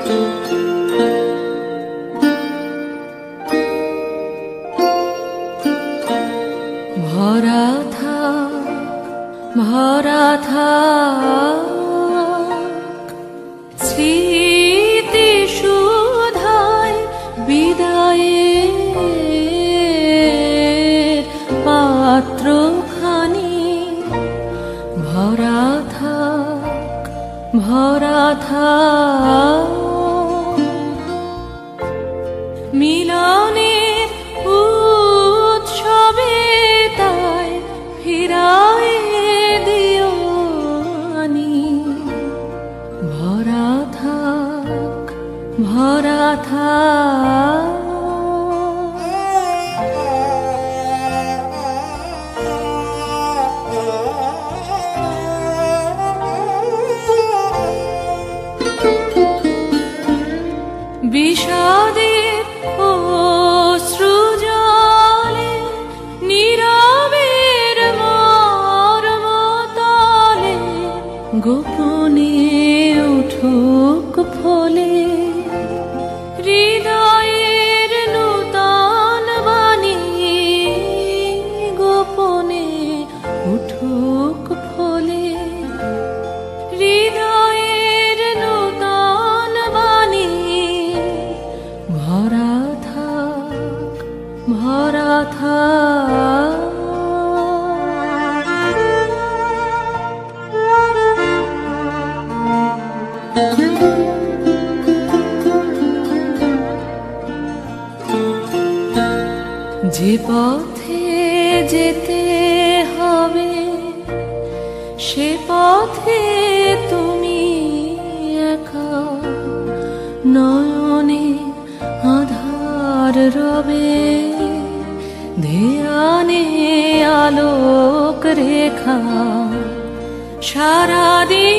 ভরা থাক স্মৃতি সুধায় বিদায়ের পাত্রখানি ভরা থাক মিলনের উৎসবে তাই ফিরায় দিও আনি ভরা থাক বিষাদের অশ্রু জলে নীরবের মর্মতলে গোপনে উঠুক ফলে হৃদয়ের নূতন বাণী গোপনে উঠুক ফলে হৃদয়ের নূতন বাণী ভরা থাক যে পথে যেতে হবে সে পথে তুমি একা নয়নে আধার রবে ধ্যানে আলোক রেখা সারাদিন